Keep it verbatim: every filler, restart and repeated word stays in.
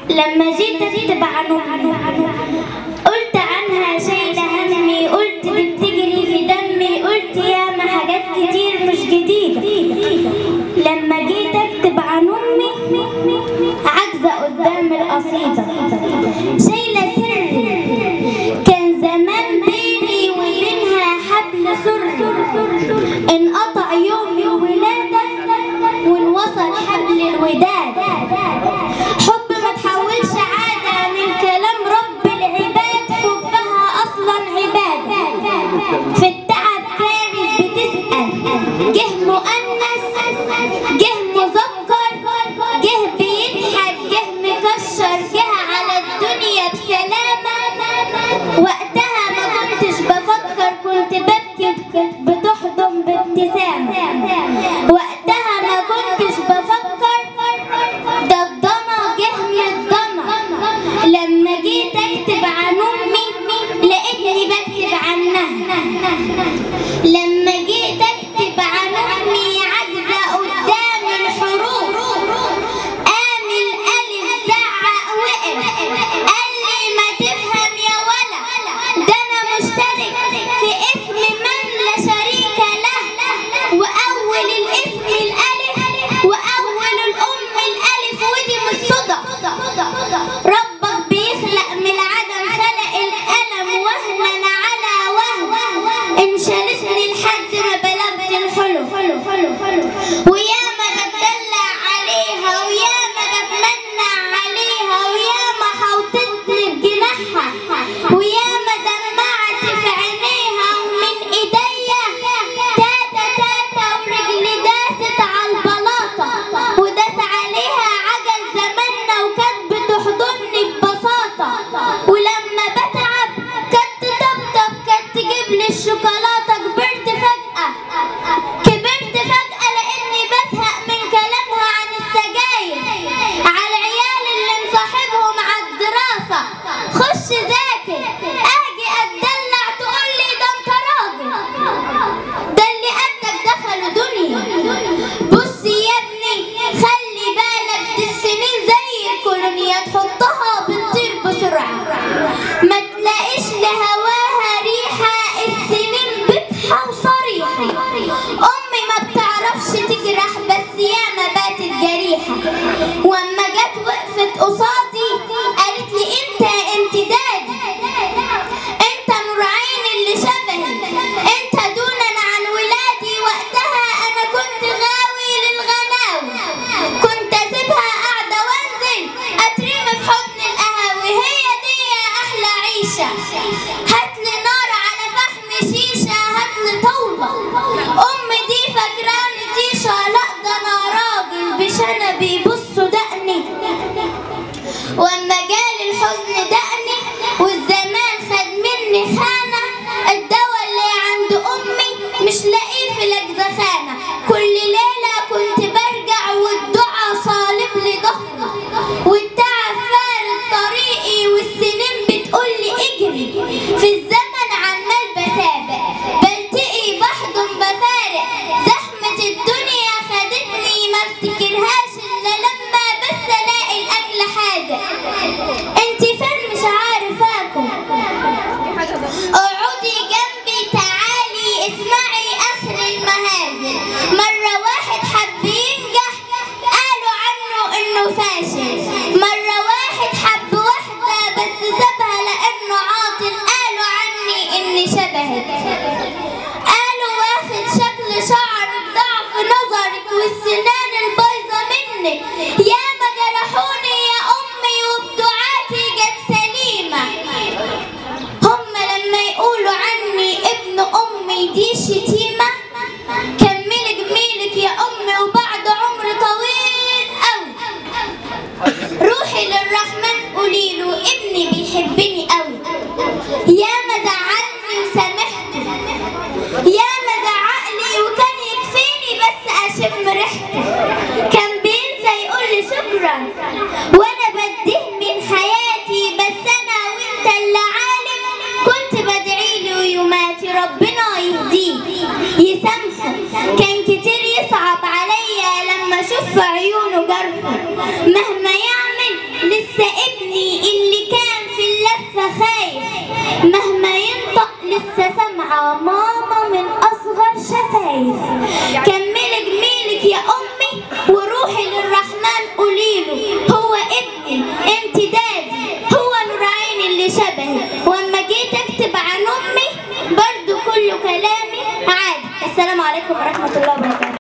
لما جيت اكتب عن امي قلت عنها شايله همي، قلت دي بتجري في دمي، قلت ياما حاجات كتير مش جديده. لما جيت اكتب عن امي عاجزه قدام القصيده، شايله سري كان زمان بيني وبينها حبل سري، انقطع يوم الولاده وانوصل حبل الوداد. حب ما تحولش عاده من كلام رب العباد، حبها اصلا عباده. في التعب كانت بتسال، جه مؤنث جه مذكر، جه بيضحك جه مكشر، جه على الدنيا بسلامه. وقتها ما كنتش بفكر، كنت ببكي بتحضن بابتسامه. وقتها ما كنتش بفكر، ده الضنا جه من الضنا. لما جيت اكتب عن امي لقيتني بكتب عنها. لما جيت اكتب عن امي عاجزه قدام الحروف، قام الالف زعق وقف قال لي ما تفهم يا ولا، ده انا مشترك في اسم من لا شريك له. واول الاسم الالف واول الام الالف، ودي مش صدى. ربك بيخلق من العدم، خلق القلم وهنا على وهو، انشالتني لحد ما بلغت الحلو. وياما بتدلع عليها وياما بتمنع عليها، وياما حوطتني بجناحها وياما دمعت في عينيها. ومن ايديا تاتا تاتا ورجلي داست عالبلاطه، وداس عليها عجل زماننا وكانت بتحضني ببساطه. ولما بتعب كانت تطبطب، كانت تجيب لي الشوكولاته. كبرت فجأة كبرت فجأة لاني بزهق من كلامها عن السجاير، على العيال اللي مصاحبهم على الدراسه. خش ذاكر اجي اتدلع تقول لي ده انت راجل، ده اللي قدك دخلوا دنيا. بص يا ابني خلي بالك، دي السنين زي الكولونيا تحطها بتطير بسرعه، ما تلاقيش لهواها ريحه. السنين بتحة وصريحه، امي ما بتعرفش تجرح بس ياما باتت جريحه. واما جت وقفت قصادي قالت لي انت امتدادي، انت نور عين اللي شبهي، انت دونا عن ولادي. وقتها انا كنت غاوي للغناوي، كنت اسيبها قاعده وانزل اترمي في حضن القهاوي. هي دي يا احلى عيشه، هاتلي نار على فحم شيشه، هاتلي طاوله. امي دي فاكراني طيشه، لا ده انا راجل بشنبي بصوا دقني. واما جالي الحزن دقني والزمان خد مني خانه، الدوا اللي عند امي مش لاقيه في الاجزخانه. كل ليله كنت برجع والدعا صالب لي ظهري، والتعب فارق طريقي، والسنين بتقولي اجري. في الزمن عمال بسابق، بلتقي بحضن بفارق. زحمه الدنيا خدتني ما افتكرهاش الا لما بس الاقي الاكل حادق. انتي فين مش عارفاكم، اقعدي جنبي تعالي اسمعي اخر المهازل. مره واحد حب ينجح قالوا عنه انه فاشل، مره واحد حب واحده بس سابها لانه عاطل، قالوا عني اني شبهك. قالوا واخد شكل شعرك ضعف نظرك والسنان البايظه منك. ياما جرحوني يا امي وبدعاتي جت سليمه. هم لما يقولوا عني ابن امي دي شتيمه. كملي جميلك يا امي وبعد عمر طويل قوي، روحي للرحمن قوليله ابني بيحبني قوي. ياما زعلني وسامحته، ياما زعقلي وكان يكفيني بس اشم ريحته. كان بينسى يقولي شكرا وانا بديه من حياتي، بس انا وانت اللي عالم كنت بدعيله ويوماتي ربنا يهديه يسامحه. كان كتير يصعب عليا لما اشوف في عيونه جرحه، مهما يعمل لسه ده ابني اللي كان في اللفة خايف، مهما ينطق لسه سامعة ماما من أصغر شفايف. كملي جميلك يا أمي وروحي للرحمن قوليله، هو ابني انت دادي، هو نور عيني اللي شبهي، واما جيت اكتب عن امي برضو كله كلامي عادي. السلام عليكم ورحمة الله وبركاته.